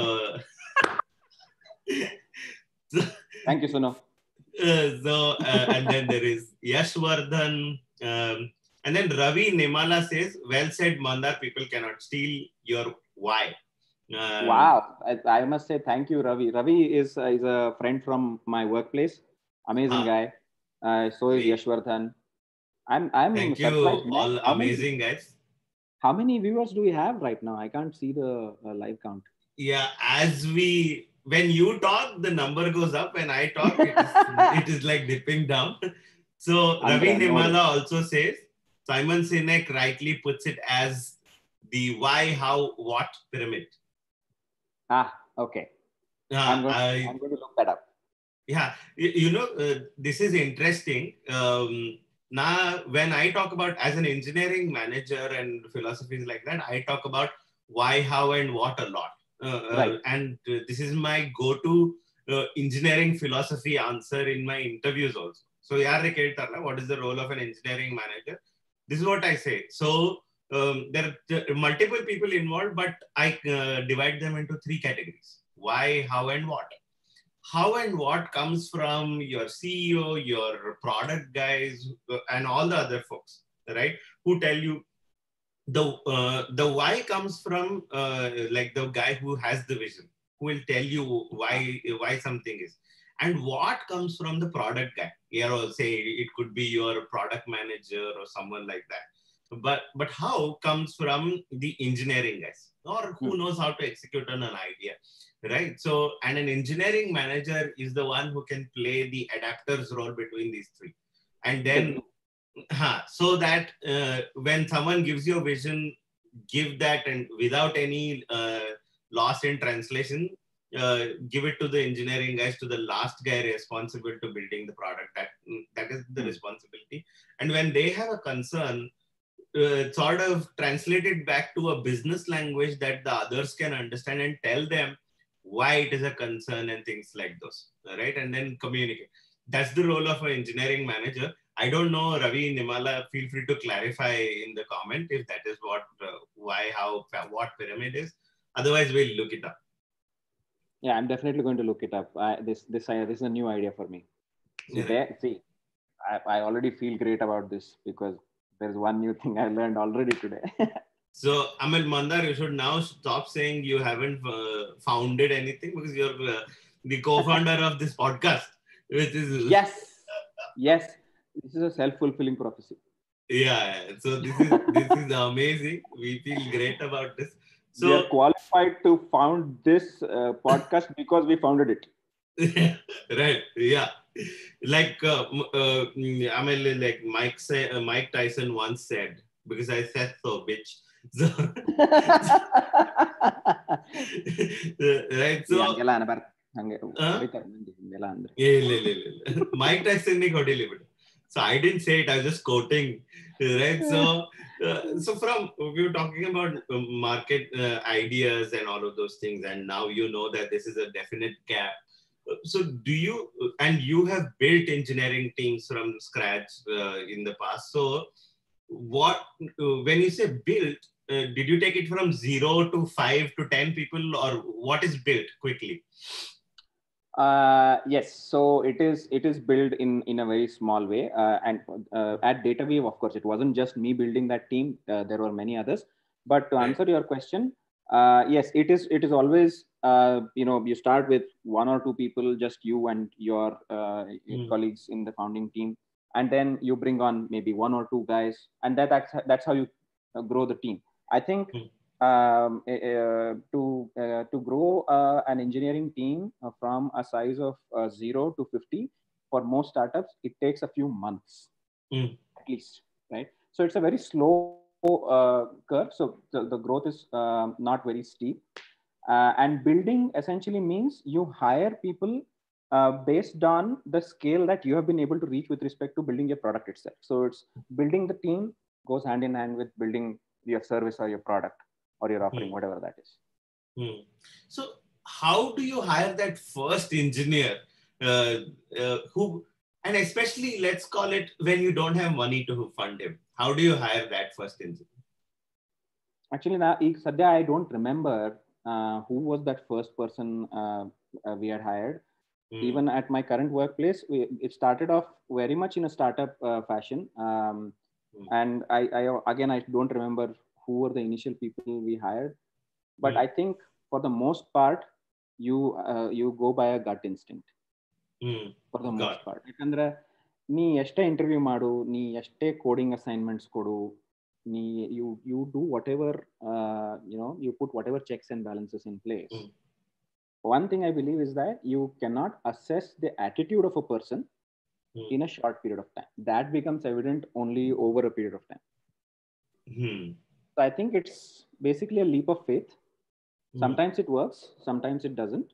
Speaker 2: thank you, Suno.
Speaker 1: And then there is Yashwardhan, and then Ravi Nemala says, well said, Mandar, people cannot steal your why.
Speaker 2: Wow, I must say thank you, Ravi. Ravi is a friend from my workplace. Amazing guy. So is Yashwardhan. I'm
Speaker 1: thank
Speaker 2: surprised.
Speaker 1: You all amazing guys.
Speaker 2: How many viewers do we have right now? I can't see the live count.
Speaker 1: Yeah, when you talk, the number goes up. When I talk, it is like dipping down. So Ravi Nemala also says, Simon Sinek rightly puts it as the why, how, what pyramid.
Speaker 2: Okay. I'm going to look that up.
Speaker 1: Yeah, this is interesting. Now, when I talk about as an engineering manager and philosophies like that, I talk about why, how, and what a lot.
Speaker 2: Right.
Speaker 1: And this is my go-to engineering philosophy answer in my interviews also. So, what is the role of an engineering manager? This is what I say. So, there are multiple people involved, but I divide them into 3 categories: why, how, and what. How and what comes from your CEO, your product guys, and all the other folks, right? Who tell you. The why comes from like the guy who has the vision, who will tell you why something is. And what comes from the product guy. Say it could be your product manager or someone like that. But how comes from the engineering guys, or who knows how to execute on an idea, right? So, and an engineering manager is the one who can play the adapters role between these 3. And then, so that when someone gives you a vision, give that, and without any loss in translation, give it to the engineering guys, to the last guy responsible to building the product. That is the responsibility. And when they have a concern, sort of translate it back to a business language that the others can understand, and tell them why it is a concern and things like those, right? And then communicate. That's the role of an engineering manager. I don't know, Ravi, Nimala, feel free to clarify in the comment if that is what, why, how, what pyramid is. Otherwise, we'll look it up.
Speaker 2: Yeah, I'm definitely going to look it up. This is a new idea for me. I already feel great about this because there's one new thing I learned already today.
Speaker 1: So, Amal Mandar, you should now stop saying you haven't founded anything, because you're the co-founder of this podcast. Which is
Speaker 2: yes. This is a self-fulfilling prophecy.
Speaker 1: Yeah. So this is amazing. We feel great about this. So
Speaker 2: we are qualified to found this podcast because we founded it.
Speaker 1: Right. Yeah. Like I mean, like Mike Tyson once said, because I said so, bitch. So, right. So Mike Tyson ni kodili bidu. So I didn't say it. I was just quoting, right? So from we were talking about market ideas and all of those things, and now you know that this is a definite gap. So do you, and you have built engineering teams from scratch in the past. So what, when you say built, did you take it from 0 to 5 to 10 people, or what is built quickly?
Speaker 2: Yes, so it is built in a very small way, and at DataWeave, of course, it wasn't just me building that team. There were many others. But to answer your question, yes, it is always you start with 1 or 2 people, just you and your colleagues in the founding team, and then you bring on maybe 1 or 2 guys, and that's how you grow the team. I think. To grow an engineering team from a size of 0 to 50, for most startups, it takes a few months at least, right? So it's a very slow curve. So the growth is not very steep. And building essentially means you hire people based on the scale that you have been able to reach with respect to building your product itself. So it's building the team goes hand in hand with building your service or your product, or you're offering, whatever that is.
Speaker 1: So how do you hire that first engineer who, and especially let's call it when you don't have money to fund him, how do you hire that first engineer?
Speaker 2: Actually, Sadhya, I don't remember who was that first person we had hired. Even at my current workplace, it started off very much in a startup fashion. And I don't remember who were the initial people we hired, but I think for the most part, you go by a gut instinct. For the most part, ಯಾಕಂದ್ರೆ ನೀ ಎಷ್ಟೇ interview ಮಾಡು, ನೀ ಎಷ್ಟೇ coding assignments ಕೊಡು, you do whatever you put whatever checks and balances in place. One thing I believe is that you cannot assess the attitude of a person in a short period of time. That becomes evident only over a period of time. So I think it's basically a leap of faith. Sometimes it works, sometimes it doesn't.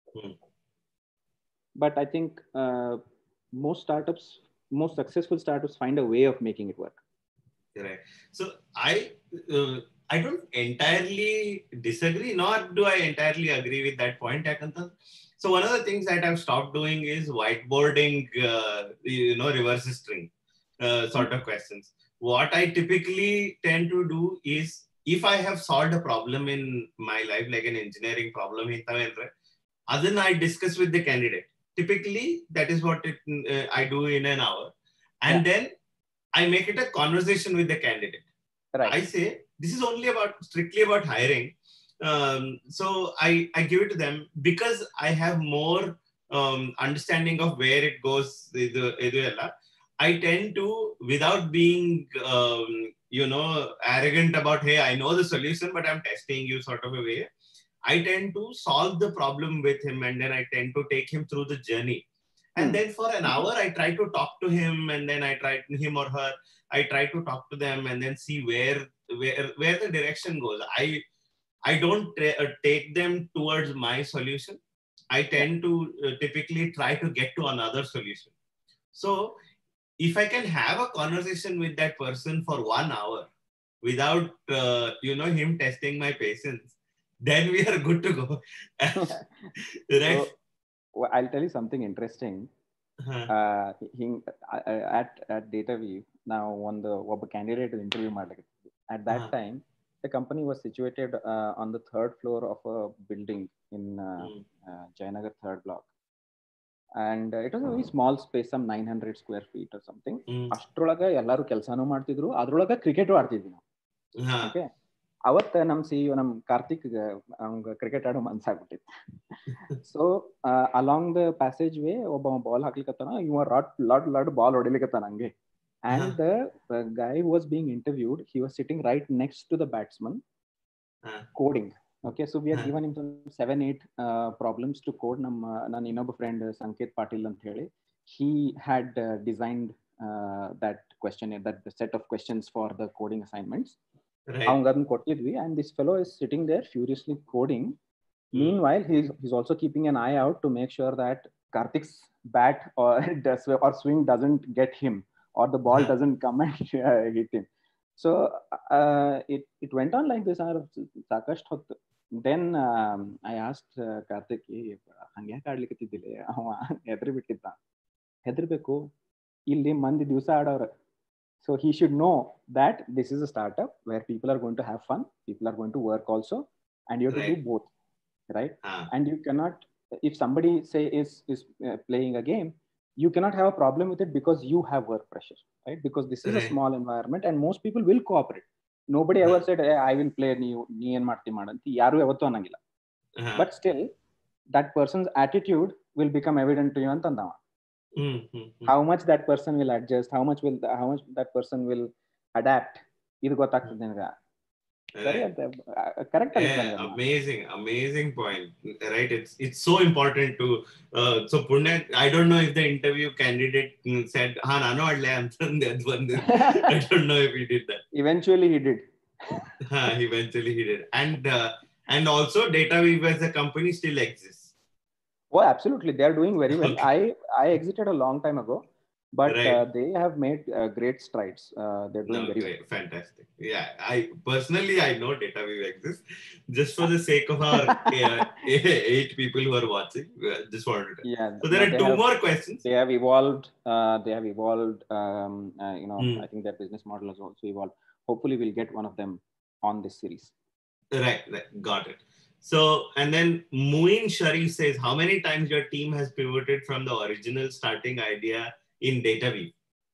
Speaker 2: But I think most successful startups find a way of making it work.
Speaker 1: Right. So I don't entirely disagree, nor do I entirely agree with that point, Akanta. So one of the things that I've stopped doing is whiteboarding, reverse string sort of questions. What I typically tend to do is, if I have solved a problem in my life, like an engineering problem, then I discuss with the candidate. Typically, that is what I do in an hour. And then I make it a conversation with the candidate. Right. I say, this is only strictly about hiring. So I give it to them because I have more understanding of where it goes. I tend to, without being, arrogant about, hey, I know the solution, but I'm testing you sort of a way. I tend to solve the problem with him, and then I tend to take him through the journey. And then for an hour, I try to talk to him, and then I try him or her. I try to talk to them, and then see where the direction goes. I don't take them towards my solution. I tend to typically try to get to another solution. So if I can have a conversation with that person for 1 hour without him testing my patience, then we are good to go. Right?
Speaker 2: So, I'll tell you something interesting. At DataWeave, now on the candidate interview at that time, the company was situated on the 3rd floor of a building in Jayanagar 3rd block. And it was a very small space, some 900 square feet or something. ಅಷ್ಟರೊಳಗ ಎಲ್ಲರೂ ಕೆಲಸನೂ ಮಾಡ್ತಿದ್ರು, ಅದ್ರೊಳಗ cricket ಆಡ್ತಿದ್ವಿ ನಾವು. Okay, ಅವತ್ತ ನಮ್ಮ CEO ನಮ್ಮ ಕಾರ್ತಿಕ್ ಅವ್ಗ ಕ್ರಿಕೆಟ್ ಆಡೋ ಮನ್ಸಾಗ್ಬಿಟ್ಟಿತ್ತು. So along the passage way ಒಬ್ಬ ಬಾಲ್ ಹಾಕ್ಲಿಕ್ಕತ್ತಾನ, ಇವ ಲಾಡ್ ಬಾಲ್ ಹೊಡಿಲಿಕ್ಕತ್ತಾನ ಹಂಗೆ. And the guy who was being interviewed, he was sitting right next to the batsman, coding. Okay, so we had given him some 7-8 problems to code. Nan innobba friend Sanket Patil ant heli, he had designed that questionnaire, that the set of questions for the coding assignments. Avangadn kottidvi, and this fellow is sitting there furiously coding. Meanwhile, he's also keeping an eye out to make sure that Karthik's bat or swing doesn't get him, or the ball doesn't come and hit him. So it went on like this. Then I asked Karthik, ಹಂಗೆ ಯಾಕೆ ಆಡ್ಲಿಕ್ಕತ್ತಿದ್ದಿಲ್ಲ? ಅವ ಹೆದರಿ ಬಿಟ್ಟಿದ್ದ. ಹೆದರ್ಬೇಕು, ಇಲ್ಲಿ ಮಂದಿ ದಿವಸ ಆಡೋರು. So he should know that this is a startup where people are going to have fun, people are going to work also, and you have to do both, right? And you cannot, if somebody say is playing a game, you cannot have a problem with it because you have work pressure, right? Because this is a small environment and most people will cooperate. Nobody ever said, hey, I will play, nee en marti madanti yaru yavattu anangilla. But still that person's attitude will become evident to you antandava. How much that person will adjust, how much that person will adapt, idu gottagtade nanga. Correct.
Speaker 1: Amazing point, right? It's so important to so Punya, I don't know if the interview candidate said nanu adle antande adu vandu. I don't know if he did that.
Speaker 2: Eventually he did.
Speaker 1: And also DataWeave as a company still exists.
Speaker 2: Oh, absolutely, they are doing very well. Okay. I exited a long time ago, but they have made great strides. They're doing very well.
Speaker 1: Fantastic. Yeah, I personally know DataWeave exists. Just for the sake of our 8 people who are watching, just wanted to.
Speaker 2: Yeah.
Speaker 1: So there are 2 more questions.
Speaker 2: They have evolved. I think their business model has also evolved. Hopefully, we'll get one of them on this series.
Speaker 1: Right. Got it. So, and then Muin Sharif says, how many times your team has pivoted from the original starting idea in DataWeave?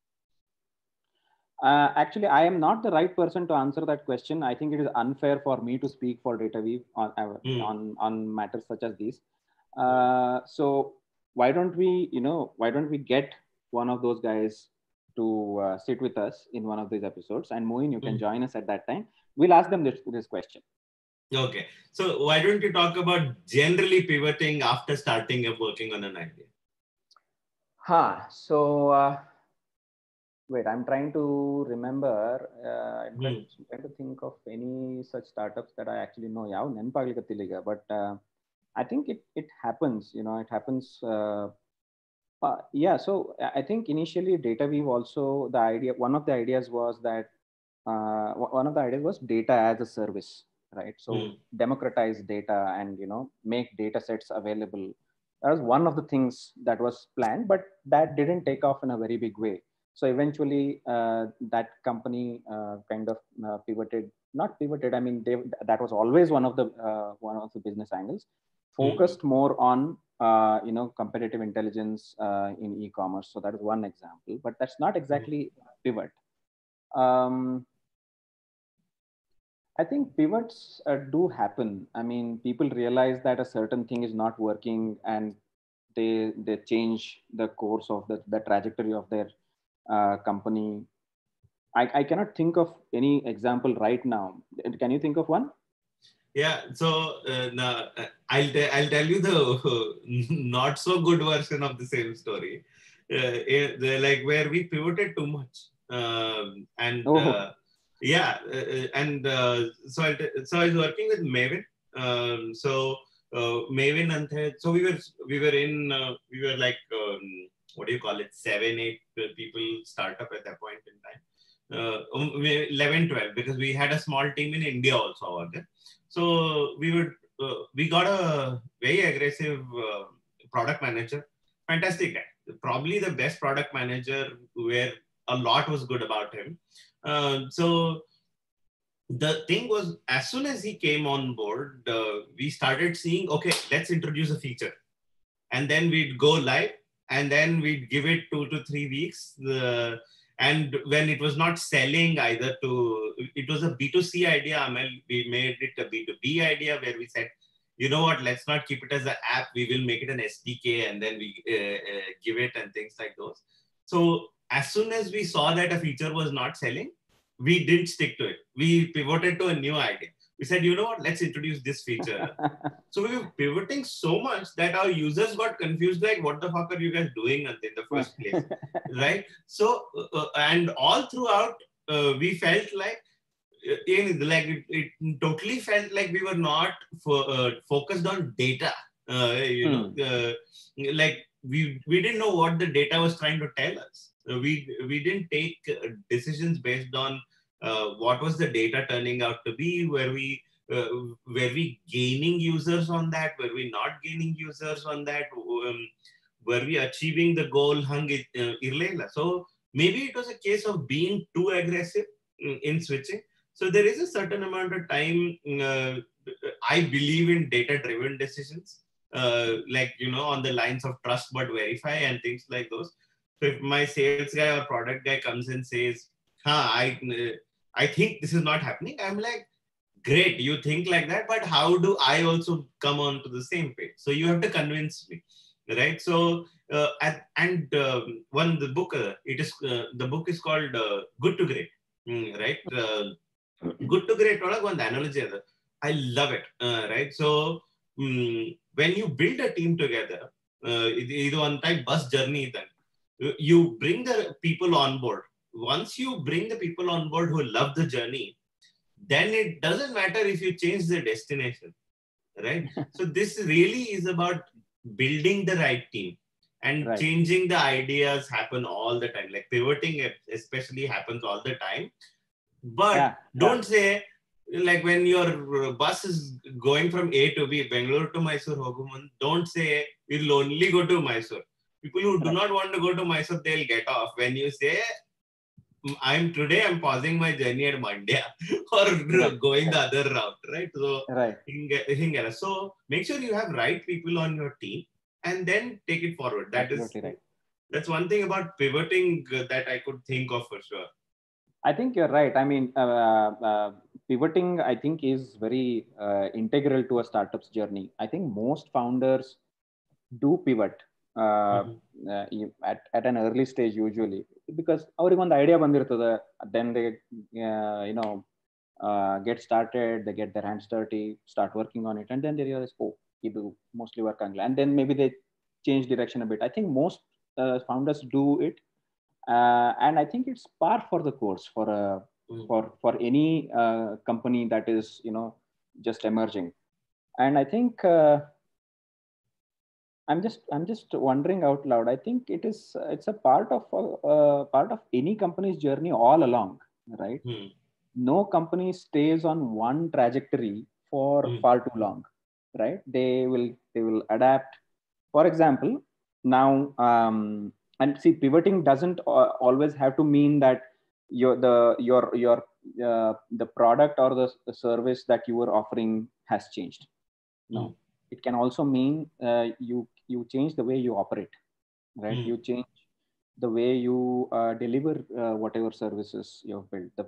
Speaker 2: Actually, I am not the right person to answer that question. I think it is unfair for me to speak for DataWeave on matters such as these. So why don't we get one of those guys to sit with us in one of these episodes, and Muin, you can join us at that time. We'll ask them this question.
Speaker 1: Okay. So why don't you talk about generally pivoting after starting and working on an idea?
Speaker 2: So wait, I'm trying to remember. I'm trying to think of any such startups that I actually know. But I think it happens. It happens. Yeah. So I think initially DataWeave also, one of the ideas was data as a service. Right, so democratize data and make data sets available. That was one of the things that was planned, but that didn't take off in a very big way. So eventually, that company kind of not pivoted. I mean, that was always one of the business angles. Focused more on competitive intelligence in e-commerce. So that is one example, but that's not exactly pivot. I think pivots do happen. I mean, people realize that a certain thing is not working, and they change the course of the trajectory of their company. I cannot think of any example right now. Can you think of one?
Speaker 1: Yeah, so now I'll tell you the not so good version of the same story. Like where we pivoted too much, and
Speaker 2: Oh.
Speaker 1: so I was working with Maven. Maven and so we were like what do you call it, 7-8 people startup at that point in time. 11, 12, because we had a small team in India also over there. So we got a very aggressive product manager, fantastic guy, probably the best product manager, where a lot was good about him. So the thing was, as soon as he came on board, we started seeing, okay, let's introduce a feature, and then we'd go live, and then we'd give it 2 to 3 weeks. And when it was not selling either it was a B2C idea, Amel, we made it a B2B idea where we said, you know what, let's not keep it as an app, we will make it an SDK, and then we give it and things like those. So as soon as we saw that a feature was not selling, we didn't stick to it. We pivoted to a new idea. We said, you know what, let's introduce this feature. So we were pivoting so much that our users got confused, like, what the fuck are you guys doing in the first place? Right? So, and all throughout, we felt like, it totally felt like we were not focused on data. Like we didn't know what the data was trying to tell us. We didn't take decisions based on what was the data turning out to be. Uh, were we gaining users on that? Were we not gaining users on that? Were we achieving the goal? So maybe it was a case of being too aggressive in switching. So there is a certain amount of time. I believe in data-driven decisions, like, on the lines of trust but verify and things like those. So if my sales guy or product guy comes and says, I think this is not happening, I'm like, great, you think like that, but how do I also come on to the same page? So you have to convince me, right? So one the book, the book is called Good to Great, right? Good to Great ಒಳಗೆ ಒಂದು analogy ಅದು. I love it, right? So when you build a team together, ಇದು ಒಂದು type bus journey ಇದ್ದಂಗೆ. You bring the people on board. Once you bring the people on board who love the journey, then it doesn't matter if you change the destination, right? So this really is about building the right team, and
Speaker 2: Right.
Speaker 1: changing the ideas happen all the time. Like pivoting especially happens all the time. But don't say, like, when your bus is going from A to B, Bangalore to Mysore, don't say you'll only go to Mysore. People who do not want to go to Mysore, they'll get off. When you say, I'm pausing my journey at Mandya or going the other route, right? So, so make sure you have right people on your team and then take it forward. That's one thing about pivoting that I could think of for sure.
Speaker 2: I think you're right. I mean, pivoting, I think, is very integral to a startup's journey. I think most founders do pivot at an early stage usually, because ಅವ್ರಿಗೆ ಒಂದು idea ಬಂದಿರ್ತದೆ, then they get started, they get their hands dirty, start working on it, and then they realize, oh, ಇದು mostly work angla, and then maybe they change direction a bit. I think most founders do it, and I think it's par for the course for any company that is just emerging. And I think I'm just wondering out loud, I think it's a part of any company's journey all along, right? No company stays on one trajectory for far too long, right? They will adapt. For example, now and see, pivoting doesn't always have to mean that the product or the service that you were offering has changed. No, it can also mean you change the way you operate, right? You change the way you deliver whatever services you've built, the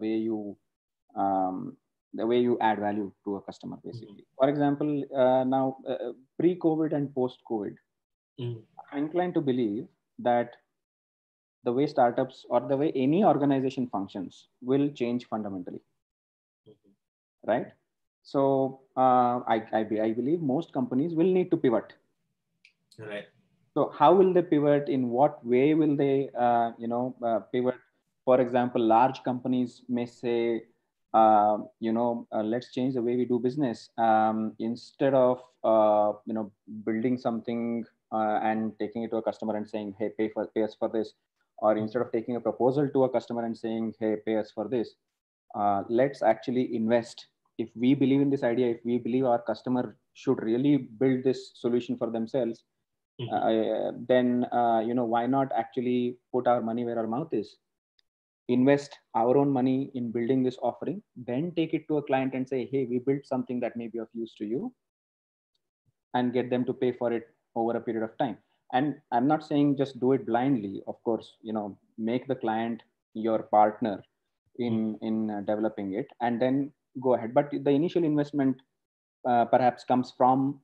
Speaker 2: way you add value to a customer, basically. For example, now pre-COVID and post-COVID, I'm inclined to believe that the way startups or the way any organization functions will change fundamentally, right? So I believe most companies will need to pivot.
Speaker 1: Right.
Speaker 2: So how will they pivot? In what way will they, pivot? For example, large companies may say, let's change the way we do business. Instead of, building something and taking it to a customer and saying, hey, pay us for this. Or instead of taking a proposal to a customer and saying, hey, pay us for this, let's actually invest. If we believe in this idea, if we believe our customer should really build this solution for themselves, then why not actually put our money where our mouth is, invest our own money in building this offering, then take it to a client and say, hey, we built something that may be of use to you, and get them to pay for it over a period of time. And I'm not saying just do it blindly. Of course, make the client your partner in developing it, and then go ahead. But the initial investment perhaps comes from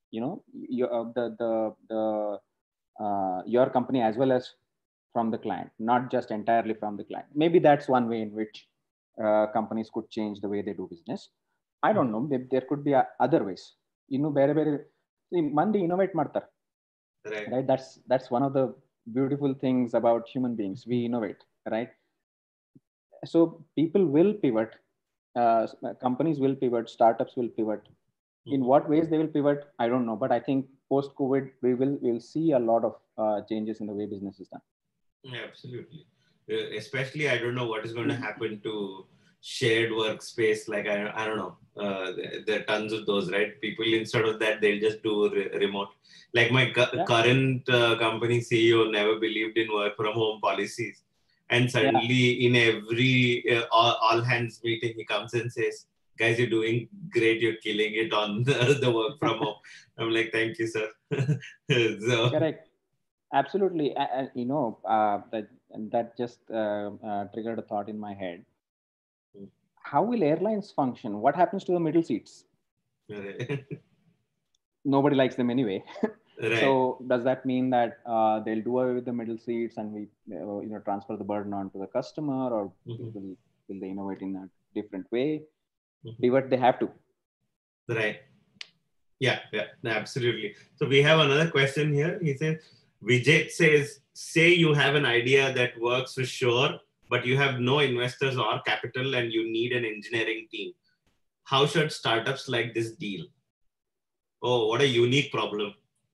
Speaker 2: your company as well as from the client, not just entirely from the client. Maybe that's one way in which companies could change the way they do business. I don't know. There could be other ways. ಬೇರೆ ಬೇರೆ ಮಂದಿ innovate ಮಾಡ್ತಾರೆ. Right? That's one of the beautiful things about human beings. We innovate, right? So people will pivot. Companies will pivot. Startups will pivot. In what ways they will pivot, I don't know. But I think post-COVID, we'll see a lot of changes in the way business is done.
Speaker 1: Yeah, absolutely. Especially, I don't know what is going to happen to shared workspace. Like, I don't know. There are tons of those, right? People, instead of that, they'll just do remote. Like my current company CEO never believed in work from home policies. And suddenly in every all hands meeting, he comes and says, guys, you're doing great. You're killing it on the work from home. I'm like, thank you, sir. So,
Speaker 2: correct. Absolutely. That just triggered a thought in my head. How will airlines function? What happens to the middle seats? Nobody likes them anyway. Right. So does that mean that they'll do away with the middle seats and we transfer the burden onto the customer, or will they innovate in a different way? Pivot, they have to.
Speaker 1: Right. Yeah, absolutely. So we have another question here. He says, Vijay says, say you have an idea that works for sure, but you have no investors or capital and you need an engineering team. How should startups like this deal? Oh, what a unique problem.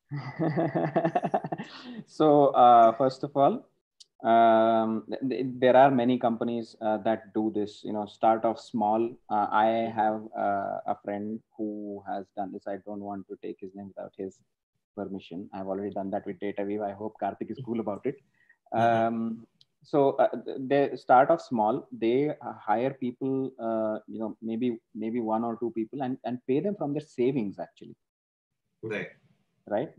Speaker 2: So first of all, there are many companies that do this, start off small. I have a friend who has done this. I don't want to take his name without his permission. I've already done that with DataViva. I hope Karthik is cool about it. So they start off small. They hire people, maybe one or two people, and pay them from their savings actually. Right.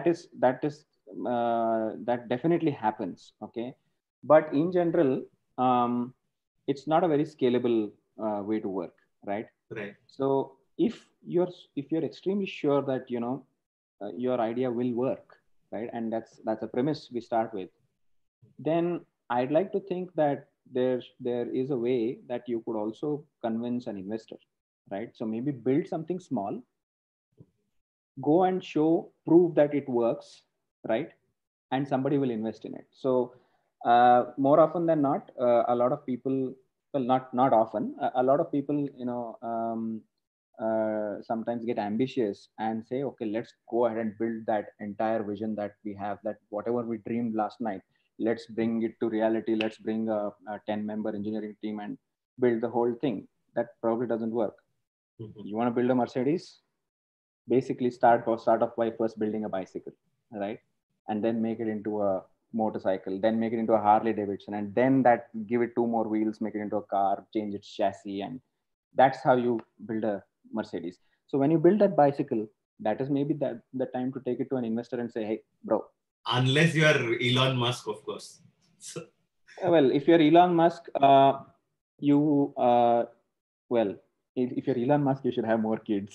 Speaker 2: That definitely happens. Okay, but in general, it's not a very scalable way to work. Right. So if you're extremely sure that your idea will work, right, and that's a premise we start with, then I'd like to think that there is a way that you could also convince an investor, right? So maybe build something small, go and prove that it works, right? And somebody will invest in it. So more often than not, a lot of people, well, not often, a lot of people, sometimes get ambitious and say, okay, let's go ahead and build that entire vision that we have, that whatever we dreamed last night, let's bring it to reality. Let's bring a 10-member engineering team and build the whole thing. That probably doesn't work. You want to build a Mercedes? Basically start off by first building a bicycle, right? And then make it into a motorcycle, then make it into a Harley Davidson, and then give it 2 more wheels, make it into a car, change its chassis, and that's how you build a Mercedes. So when you build that bicycle, that is maybe the time to take it to an investor and say, hey, bro.
Speaker 1: Unless you are Elon Musk, of course.
Speaker 2: Well, if you're Elon Musk, if you're Elon Musk, you should have more kids.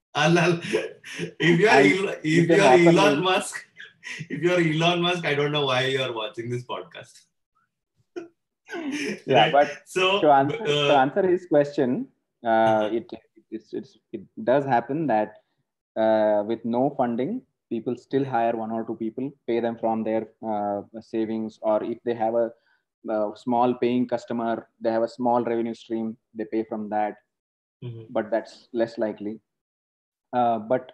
Speaker 1: If you're Elon Musk, I don't know why you are watching this podcast.
Speaker 2: Yeah, right? But so to answer his question, it does happen that with no funding, people still hire one or two people, pay them from their savings, or if they have a small paying customer, they have a small revenue stream, they pay from that. But that's less likely. But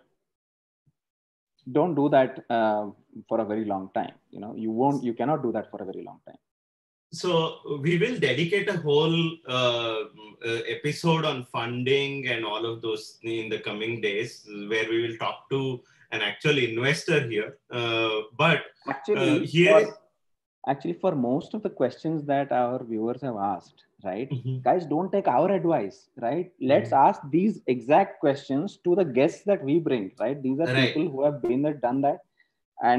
Speaker 2: don't do that for a very long time. You cannot do that for a very long time.
Speaker 1: So we will dedicate a whole episode on funding and all of those in the coming days, where we will talk to an actual investor here. But
Speaker 2: actually, for most of the questions that our viewers have asked, right, guys, don't take our advice, right? Let's ask these exact questions to the guests that we bring, right? These are people who have been there, done that, and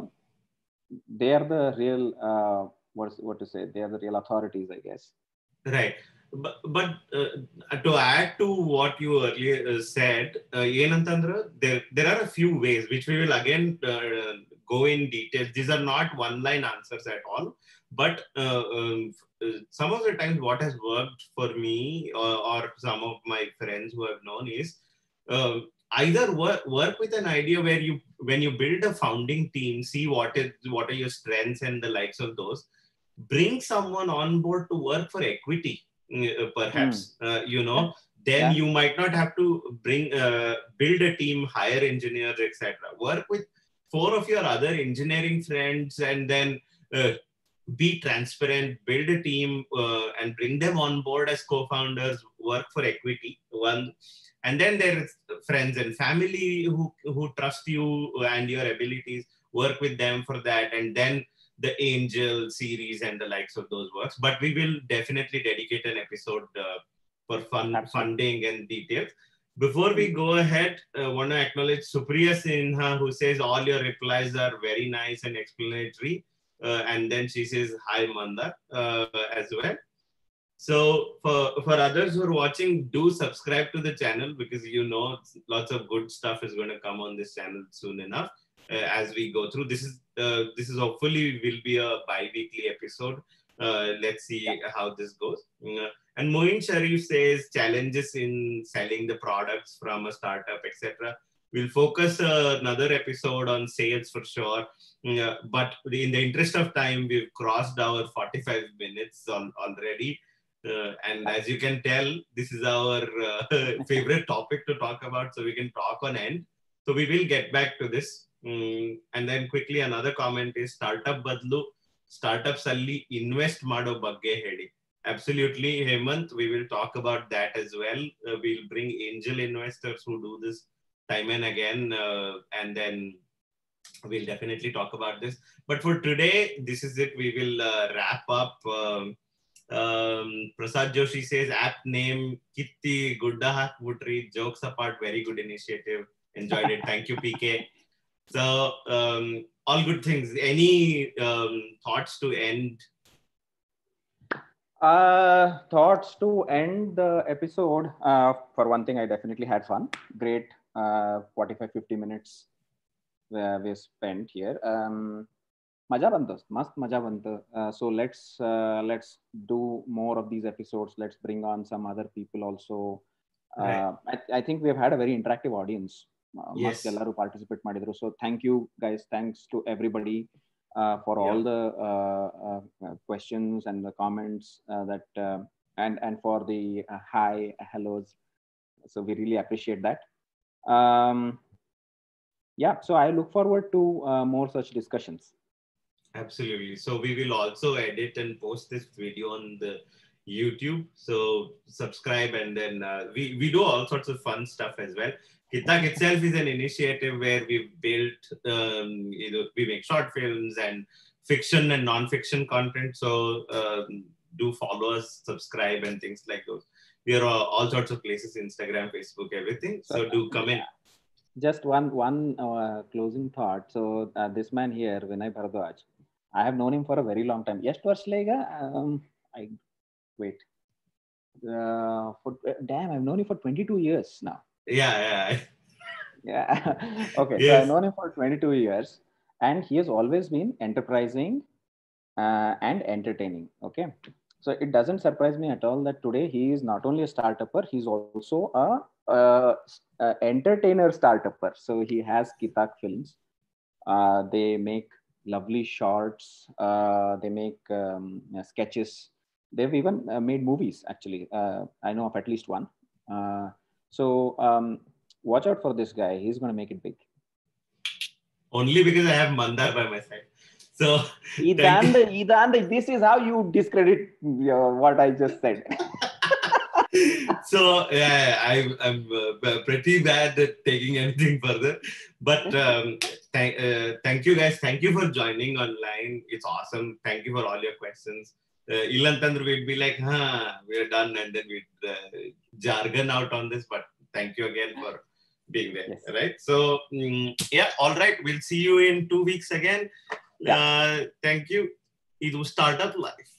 Speaker 2: they are the real. What to say? They are the real authorities, I guess.
Speaker 1: Right. But to add to what you earlier said, there are a few ways which we will again go in detail. These are not one-line answers at all. But some of the times what has worked for me or some of my friends who have known is either work with an idea where when you build a founding team, see what are your strengths and the likes of those. Bring someone on board to work for equity, perhaps. Then you might not have to build a team, hire engineers, etc. Work with 4 of your other engineering friends, and then be transparent, build a team, and bring them on board as co-founders. Work for equity. And then there is friends and family who trust you and your abilities. Work with them for that, and then the angel series and the likes of those works. But we will definitely dedicate an episode for funding and details. Before we go ahead, I want to acknowledge Supriya Sinha, who says all your replies are very nice and explanatory. And then she says, hi, Mandar, as well. So for others who are watching, do subscribe to the channel, because lots of good stuff is going to come on this channel soon enough. As we go through, this is hopefully will be a bi-weekly episode. Let's see how this goes. And Moin Sharif says challenges in selling the products from a startup, etc. We'll focus another episode on sales for sure. But in the interest of time, we've crossed our 45 minutes already. And as you can tell, this is our favorite topic to talk about, so we can talk on end. So we will get back to this. And then quickly another comment is startup badlu startups alli invest mado bagge hedi. Absolutely, Hemant, we will talk about that as well. We'll bring angel investors who do this time and again, and then we'll definitely talk about this. But for today, this is it. We will wrap up. Prasad Joshi says app name Kitti Gudda Woodry. Jokes apart, very good initiative. Enjoyed it. Thank you, PK. So all good things. Any thoughts to end?
Speaker 2: Thoughts to end the episode. For one thing, I definitely had fun. Great 45-50 minutes we spent here. Maja banta, mast maja banta. So let's do more of these episodes. Let's bring on some other people also. I think we have had a very interactive audience.
Speaker 1: Yes.
Speaker 2: Ellaru participate madidru. So thank you guys. Thanks to everybody for all the questions and the comments and for the hi, hellos. So we really appreciate that. So I look forward to more such discussions.
Speaker 1: Absolutely. So we will also edit and post this video on the YouTube. So subscribe, and then we do all sorts of fun stuff as well. Kitak itself is an initiative where we've built, we make short films and fiction and non-fiction content. So do follow us, subscribe, and things like those. We are all sorts of places, Instagram, Facebook, everything. So do come in.
Speaker 2: Just one closing thought. So this man here, Vinay Bharadwaj, I have known him for a very long time. Yes, damn, I've known him for 22 years now.
Speaker 1: Yeah.
Speaker 2: Okay, yes. So I've known him for 22 years, and he has always been enterprising and entertaining. Okay, So it doesn't surprise me at all that today he is not only a startupper, he's also a entertainer startupper. So he has Kitak Films. They make lovely shorts. They make sketches. They've even made movies. Actually, I know of at least one. So watch out for this guy. He's going to make it big.
Speaker 1: Only because I have Mandar by my side. So
Speaker 2: Idanda, this is how you discredit what I just said.
Speaker 1: So yeah, I'm pretty bad at taking anything further. But thank you guys. Thank you for joining online. It's awesome. Thank you for all your questions. Ilantandru we'd be like, we're done, and then we'd jargon out on this. But thank you again for being there. Yes. Right. So yeah, all right. We'll see you in 2 weeks again. Yeah. Thank you. It was Startup Life.